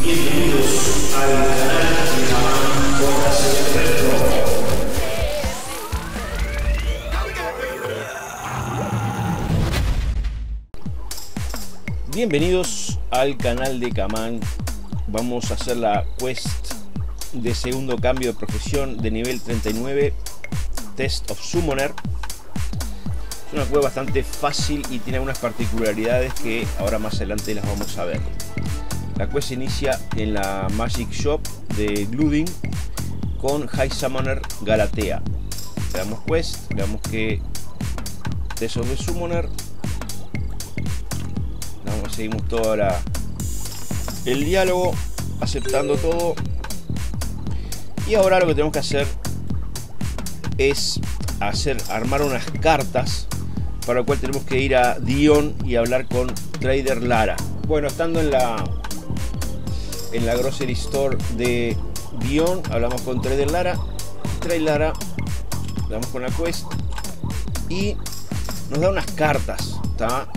Bienvenidos al canal de Kaman JC Retro. Bienvenidos al canal de Kaman. Vamos a hacer la quest de segundo cambio de profesión de nivel 39, Test of Summoner. Es una quest bastante fácil y tiene algunas particularidades que ahora más adelante las vamos a ver. La quest se inicia en la Magic Shop de Gludin con High Summoner Galatea. Le damos quest, le damos que Test of the Summoner. Seguimos todo el diálogo, aceptando todo. Y ahora lo que tenemos que hacer es armar unas cartas, para lo cual tenemos que ir a Dion y hablar con Trader Lara. Bueno, estando en la Grocery Store de Dion, hablamos con Trader Lara. Trader Lara, le damos con la quest y nos da unas cartas, ¿tá?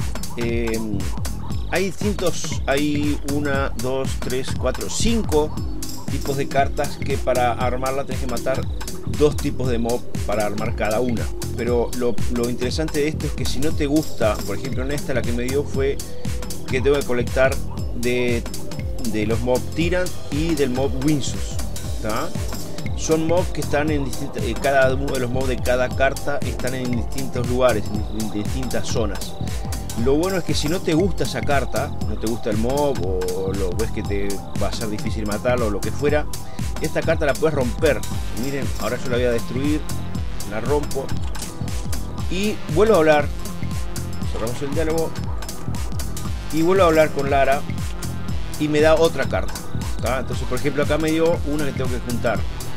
Hay 1, 2, 3, 4, 5 tipos de cartas que para armarla tenés que matar 2 tipos de mob para armar cada una. Pero lo interesante de esto es que si no te gusta, por ejemplo en esta la que me dio fue que tengo que colectar de los mob Tyrant y del mob Winsus, ¿tá? Son mobs que están en distintas, cada uno de los mobs de cada carta están en distintos lugares, en distintas zonas. Lo bueno es que si no te gusta esa carta, no te gusta el mob o lo ves que te va a ser difícil matarlo o lo que fuera, esta carta la puedes romper. Miren, ahora yo la voy a destruir, la rompo y vuelvo a hablar. Cerramos el diálogo y vuelvo a hablar con Lara y me da otra carta, ¿tá? Entonces, por ejemplo, acá me dio una que tengo que juntar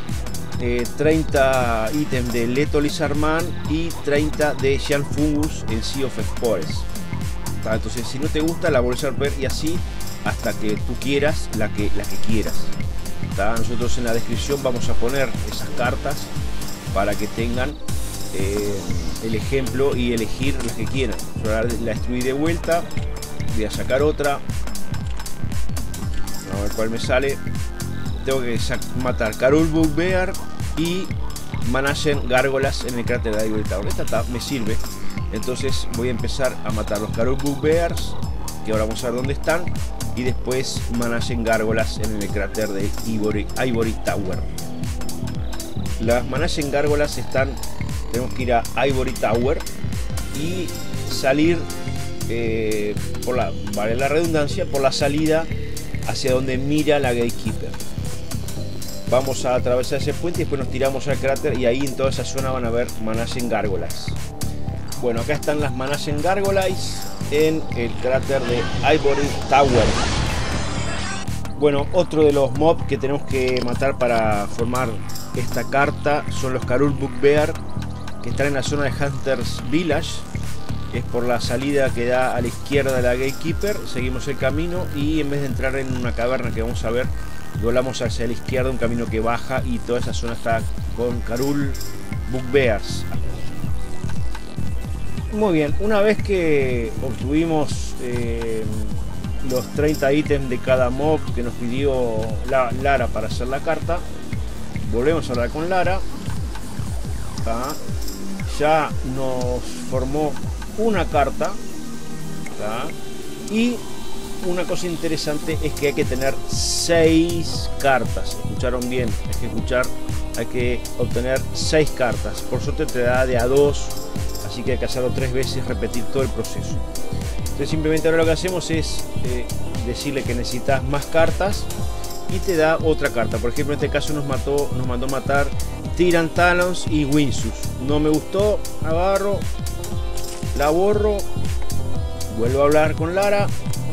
30 ítems de Leto Lizardman y 30 de Giant Fungus en Sea of Spores. Entonces, si no te gusta, la volvés a romper y así hasta que tú quieras la que quieras. Nosotros en la descripción vamos a poner esas cartas para que tengan el ejemplo y elegir las que quieran. Yo la destruí de vuelta, voy a sacar otra, a ver cuál me sale. Tengo que matar Karul Bugbear y Managen Gárgolas en el cráter de Ivory Tower. Esta me sirve. Entonces voy a empezar a matar los Karul Bugbears, que ahora vamos a ver dónde están, y después Managen Gárgolas en el cráter de Ivory Tower. Las Managen Gárgolas están, tenemos que ir a Ivory Tower y salir vale la redundancia, por la salida hacia donde mira la Gatekeeper. Vamos a atravesar ese puente y después nos tiramos al cráter y ahí en toda esa zona van a ver Managen Gárgolas. Bueno, acá están las Managen Gárgolas en el cráter de Ivory Tower. Bueno, otro de los mobs que tenemos que matar para formar esta carta son los Karul Bugbear, que están en la zona de Hunter's Village. Es por la salida que da a la izquierda de la Gatekeeper. Seguimos el camino y en vez de entrar en una caverna que vamos a ver, volamos hacia la izquierda, un camino que baja y toda esa zona está con Karul Bugbears. Muy bien, una vez que obtuvimos los 30 ítems de cada mob que nos pidió Lara para hacer la carta, volvemos a hablar con Lara. Ya nos formó una carta, y una cosa interesante es que hay que tener 6 cartas. Escucharon bien, hay que obtener 6 cartas. Por suerte te da de a 2, así que hay que hacerlo 3 veces, repetir todo el proceso. Entonces simplemente ahora lo que hacemos es decirle que necesitas más cartas y te da otra carta. Por ejemplo, en este caso nos mandó matar Tyrant Talons y Winsus. No me gustó, agarro, la borro, vuelvo a hablar con Lara,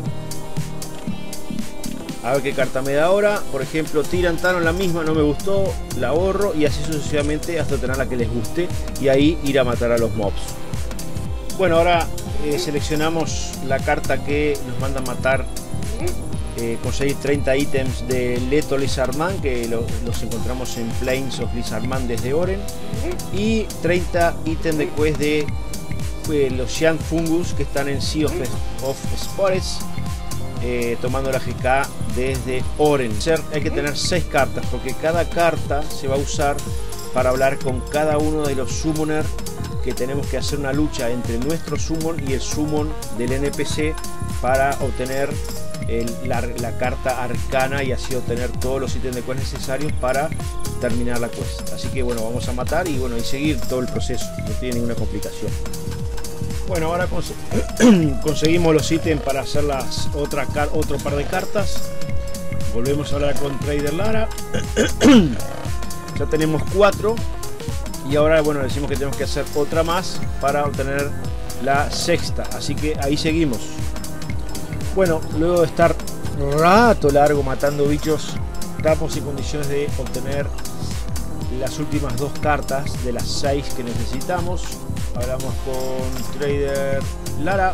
a ver qué carta me da ahora. Por ejemplo, Tyrant Talons, la misma, no me gustó, la borro y así sucesivamente hasta tener la que les guste y ahí ir a matar a los mobs. Bueno, ahora seleccionamos la carta que nos manda a matar, conseguir 30 ítems de Leto Lizardman, que los encontramos en Plains of Lizardman desde Oren, y 30 ítems de quest de los Giant Fungus que están en Sea of Spores. tomando la GK desde Oren. Hay que tener 6 cartas porque cada carta se va a usar para hablar con cada uno de los summoners, que tenemos que hacer una lucha entre nuestro summon y el summon del NPC para obtener la carta arcana y así obtener todos los ítems de quest necesarios para terminar la quest. Así que bueno, vamos a matar y bueno, y seguir todo el proceso, no tiene ninguna complicación. Bueno, ahora conseguimos los ítems para hacer otro par de cartas. Volvemos a hablar con Trader Lara. Ya tenemos 4 y ahora bueno, decimos que tenemos que hacer otra más para obtener la 6ª, así que ahí seguimos. Bueno, luego de estar rato largo matando bichos, estamos en condiciones de obtener las últimas 2 cartas de las 6 que necesitamos. Hablamos con Trader Lara.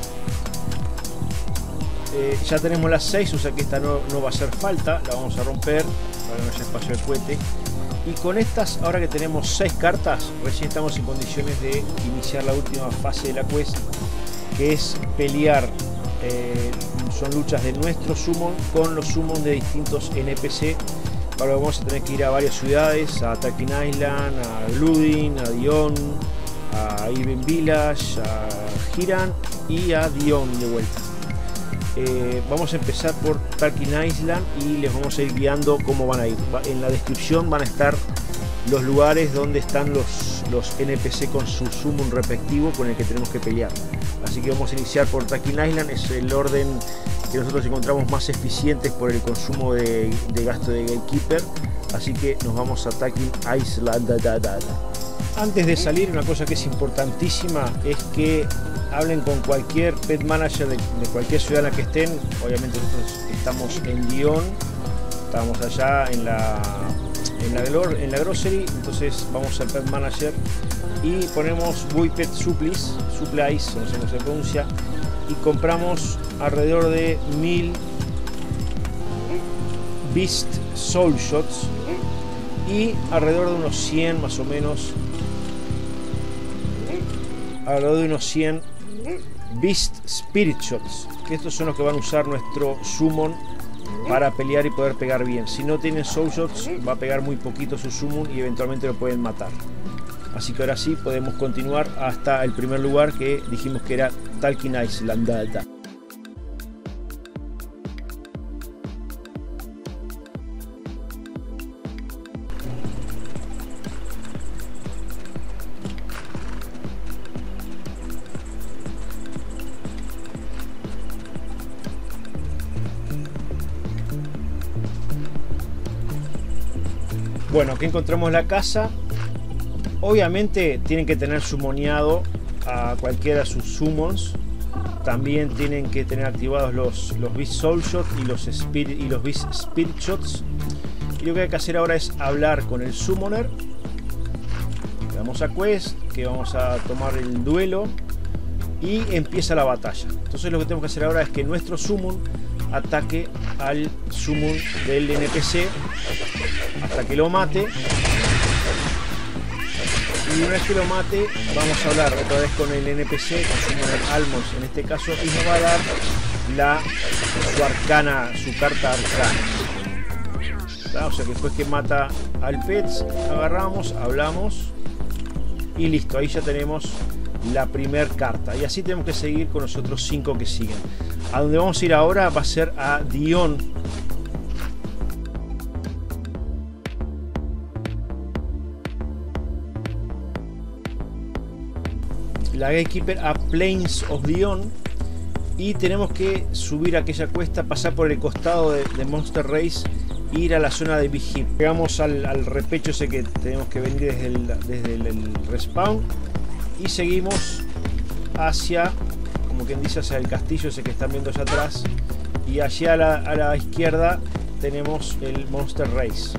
Ya tenemos las 6, o sea que esta no va a hacer falta, la vamos a romper para que no haya espacio de cohete. Y con estas, ahora que tenemos 6 cartas, recién estamos en condiciones de iniciar la última fase de la quest, que es pelear. Son luchas de nuestro summon con los summons de distintos NPC. Para lo vamos a tener que ir a varias ciudades, a Talking Island, a Ludin, a Dion, a Even Village, a Hiran y a Dion de vuelta. Vamos a empezar por Talking Island y les vamos a ir guiando cómo van a ir. En la descripción van a estar los lugares donde están los NPC con su summon respectivo con el que tenemos que pelear. Así que vamos a iniciar por Talking Island, es el orden que nosotros encontramos más eficientes por el consumo de gasto de Gatekeeper. Así que nos vamos a Talking Island. Antes de salir, una cosa que es importantísima es que hablen con cualquier pet manager de cualquier ciudad en la que estén. Obviamente nosotros estamos en Dion, estamos allá en la grocery, entonces vamos al pet manager y ponemos Buy Pet Supplies, no sé cómo se pronuncia, y compramos alrededor de 1000 Beast Soul Shots y alrededor de unos 100 más o menos, alrededor de unos 100 Beast Spirit Shots, que estos son los que van a usar nuestro summon para pelear y poder pegar bien. Si no tienen Soul Shots, va a pegar muy poquito su summon y eventualmente lo pueden matar. Así que ahora sí podemos continuar hasta el primer lugar, que dijimos que era Talking Island. Bueno, aquí encontramos la casa. Obviamente tienen que tener summoneado a cualquiera de sus summons. También tienen que tener activados los Beast Soul Shots y los Beast Spirit Shots. Y lo que hay que hacer ahora es hablar con el summoner. Le damos a Quest, que vamos a tomar el duelo y empieza la batalla. Entonces lo que tenemos que hacer ahora es que nuestro summon ataque al summon del NPC hasta que lo mate. Y una vez que lo mate, vamos a hablar otra vez con el NPC, con Summoner Almos en este caso, y nos va a dar su carta arcana. O sea que después que mata al Pets, agarramos, hablamos y listo, ahí ya tenemos la primer carta. Y así tenemos que seguir con los otros 5 que siguen. A donde vamos a ir ahora va a ser a Dion. La Gatekeeper a Plains of Dion, y tenemos que subir aquella cuesta, pasar por el costado de Monster Race, ir a la zona de Big Hip. Llegamos al repecho ese que tenemos que venir desde el respawn y seguimos hacia, como quien dice, hacia el castillo ese que están viendo allá atrás, y allá a la izquierda tenemos el Monster Race.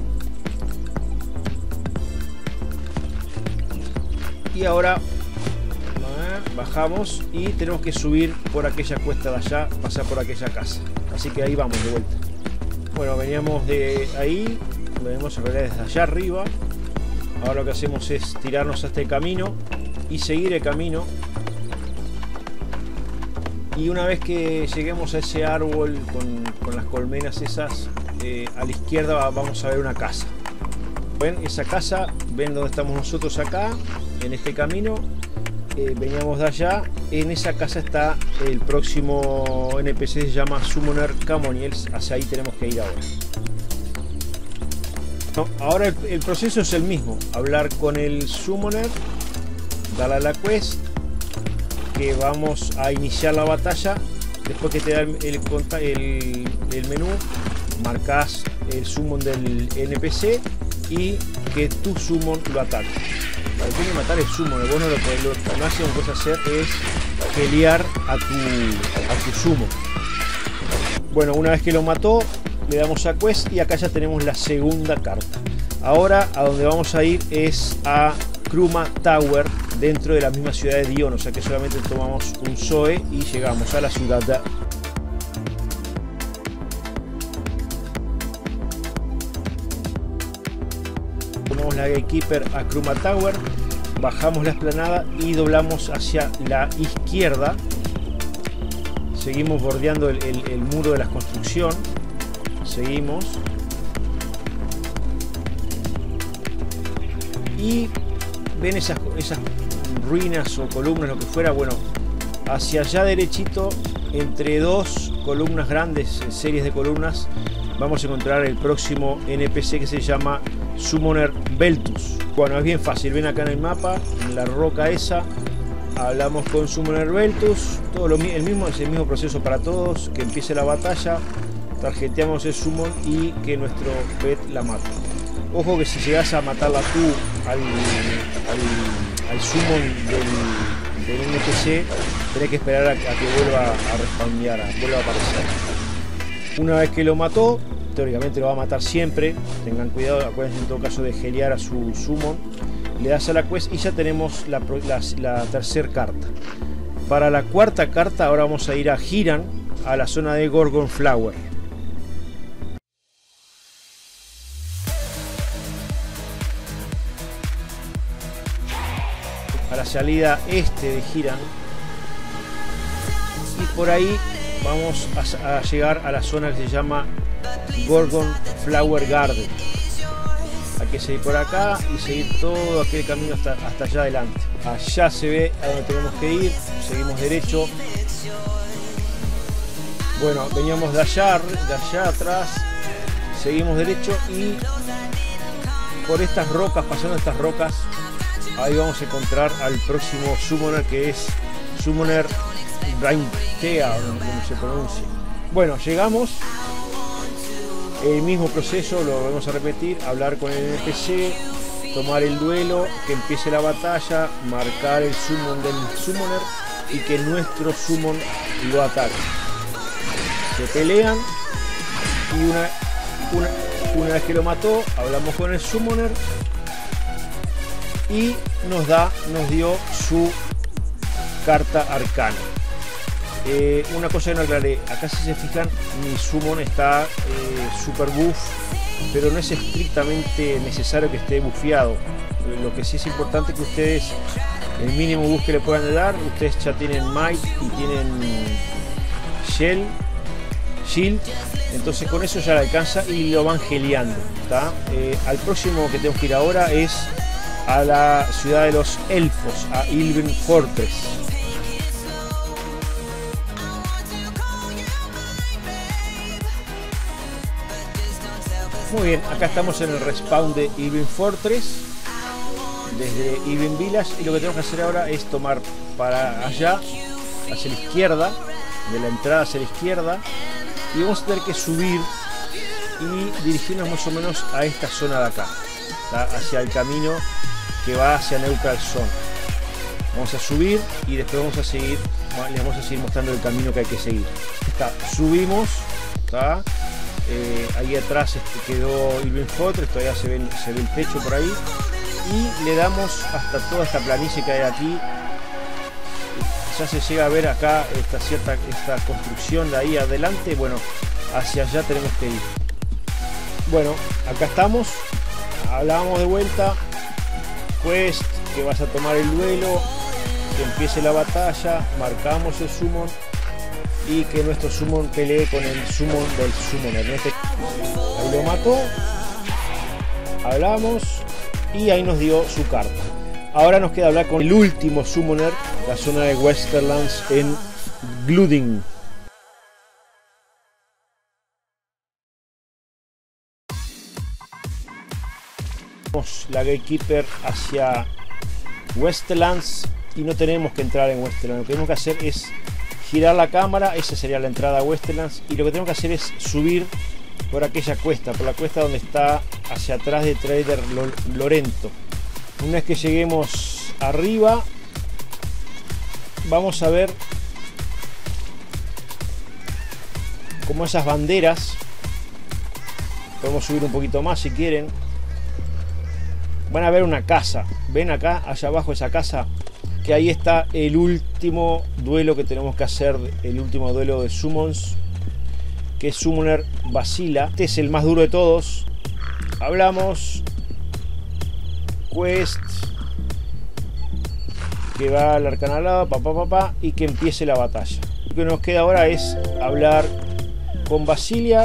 Y ahora bajamos y tenemos que subir por aquella cuesta de allá, pasar por aquella casa. Así que ahí vamos de vuelta. Bueno, veníamos de ahí, venimos en realidad desde allá arriba. Ahora lo que hacemos es tirarnos a este camino y seguir el camino. Y una vez que lleguemos a ese árbol con las colmenas esas, a la izquierda vamos a ver una casa. ¿Ven esa casa? ¿Ven dónde estamos nosotros acá? En este camino. Veníamos de allá. En esa casa está el próximo NPC, se llama Summoner Camoniel. Hacia ahí tenemos que ir ahora. No, ahora el proceso es el mismo. Hablar con el Summoner, darle a la quest, que vamos a iniciar la batalla. Después que te da el menú, marcas el summon del NPC y que tu summon lo ataque. Lo que tiene que matar el summon, vos no lo podés, lo máximo que puedes hacer es pelear a tu summon. Bueno, una vez que lo mató, le damos a quest y acá ya tenemos la segunda carta. Ahora a donde vamos a ir es a Kruma Tower, dentro de la misma ciudad de Dion, o sea que solamente tomamos un Zoe y llegamos a la ciudad de... Tomamos la Gatekeeper a Kruma Tower, bajamos la explanada y doblamos hacia la izquierda. Seguimos bordeando el muro de la construcción. Seguimos. Y ven esas ruinas o columnas, lo que fuera. Bueno, hacia allá derechito, entre dos columnas grandes, series de columnas, vamos a encontrar el próximo NPC que se llama Summoner Beltus. Bueno, es bien fácil, ven acá en el mapa, en la roca esa, hablamos con Summoner Beltus, todo es el mismo proceso para todos, que empiece la batalla, tarjeteamos el summon y que nuestro pet la mate. Ojo que si llegas a matarla tú al summon del NPC, tenés que esperar a que vuelva a respawnear, vuelva a aparecer. Una vez que lo mató, teóricamente lo va a matar siempre, tengan cuidado, acuérdense en todo caso de gelear a su summon. Le das a la quest y ya tenemos la tercera carta. Para la cuarta carta ahora vamos a ir a Hiran, a la zona de Gorgon Flower. A la salida este de Hiran. Y por ahí vamos a llegar a la zona que se llama Gorgon Flower Garden. Hay que seguir por acá y seguir todo aquel camino hasta allá adelante. Allá se ve a donde tenemos que ir. Seguimos derecho. Bueno, veníamos de allá atrás. Seguimos derecho y por estas rocas, pasando estas rocas, ahí vamos a encontrar al próximo Summoner, que es Summoner Raintea, como se pronuncia. Bueno, llegamos. El mismo proceso lo vamos a repetir, hablar con el NPC, tomar el duelo, que empiece la batalla, marcar el summon del Summoner y que nuestro summon lo ataque. Se pelean y una vez que lo mató, hablamos con el Summoner y nos dio su carta arcana. Una cosa que no aclaré, acá si se fijan mi summon está super buff, pero no es estrictamente necesario que esté buffeado. Lo que sí es importante que ustedes, el mínimo buff que le puedan dar, ustedes ya tienen Might y tienen Shield, entonces con eso ya le alcanza y lo van geleando, ¿tá? Al próximo que tenemos que ir ahora es a la ciudad de los elfos, a Ilven Fortress. Muy bien, acá estamos en el respawn de Ilven Fortress, desde Ilven Village, y lo que tenemos que hacer ahora es tomar para allá, hacia la izquierda, de la entrada hacia la izquierda, y vamos a tener que subir y dirigirnos más o menos a esta zona de acá, ¿tá? Hacia el camino que va hacia Neutral Zone. Vamos a subir y después les vamos a seguir mostrando el camino que hay que seguir. Subimos, ¿tá? Ahí atrás quedó Ilven Fortress, todavía se ve el techo por ahí, y le damos hasta toda esta planicie que hay aquí. Ya se llega a ver acá esta construcción de ahí adelante. Bueno, hacia allá tenemos que ir. Bueno, acá estamos, hablábamos de vuelta, quest, que vas a tomar el duelo, que empiece la batalla, marcamos el summon y que nuestro summon pelee con el summon del summoner. Ahí lo mató, hablamos y ahí nos dio su carta. Ahora nos queda hablar con el último summoner, la zona de Westerlands en Gludin. La Gatekeeper hacia Westerlands y no tenemos que entrar en Westerlands. Lo que tenemos que hacer es girar la cámara, esa sería la entrada a Westerlands, y lo que tenemos que hacer es subir por aquella cuesta, por la cuesta donde está hacia atrás de Trader Lorento. Una vez que lleguemos arriba, vamos a ver como esas banderas. Podemos subir un poquito más si quieren. Van a ver una casa. Ven acá, allá abajo esa casa, que ahí está el último duelo que tenemos que hacer, el último duelo de summons, que es Summoner Basila. Este es el más duro de todos. Hablamos. Quest. Que va al arcano al lado, y que empiece la batalla. Lo que nos queda ahora es hablar con Basila.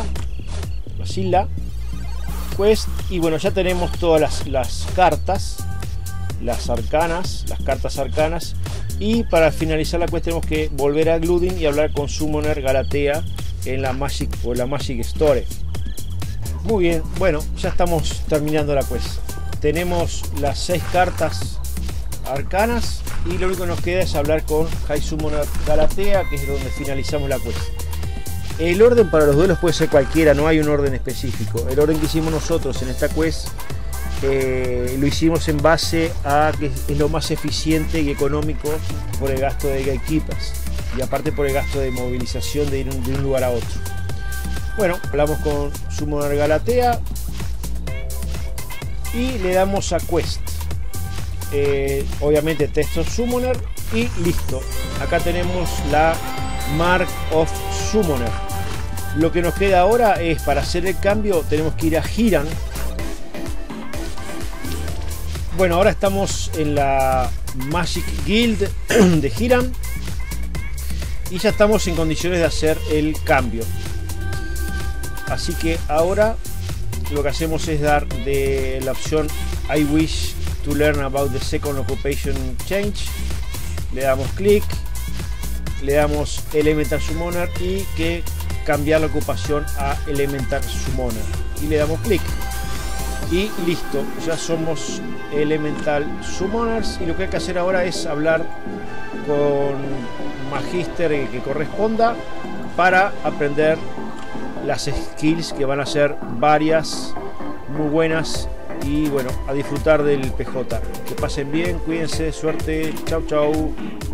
Quest, y bueno, ya tenemos todas las cartas, las cartas arcanas, y para finalizar la quest tenemos que volver a Gludin y hablar con Summoner Galatea en la Magic Store. Muy bien, bueno, ya estamos terminando la quest. Tenemos las 6 cartas arcanas y lo único que nos queda es hablar con High Summoner Galatea, que es donde finalizamos la quest. El orden para los duelos puede ser cualquiera, no hay un orden específico. El orden que hicimos nosotros en esta quest lo hicimos en base a que es lo más eficiente y económico por el gasto de Gatekeepers y aparte por el gasto de movilización de ir de un lugar a otro. Bueno, hablamos con Summoner Galatea y le damos a Quest. Obviamente Test of Summoner y listo. Acá tenemos la Mark of Summoner. Lo que nos queda ahora es, para hacer el cambio tenemos que ir a Hiran. Bueno, ahora estamos en la Magic Guild de Hiran y ya estamos en condiciones de hacer el cambio. Así que ahora lo que hacemos es dar de la opción I wish to learn about the second occupation change. Le damos clic, le damos Elemental Summoner y que cambiar la ocupación a Elemental Summoner y le damos clic y listo, ya somos Elemental Summoners. Y lo que hay que hacer ahora es hablar con Magister que corresponda para aprender las skills, que van a ser varias, muy buenas, y bueno, a disfrutar del PJ. Que pasen bien, cuídense, suerte, chau chau.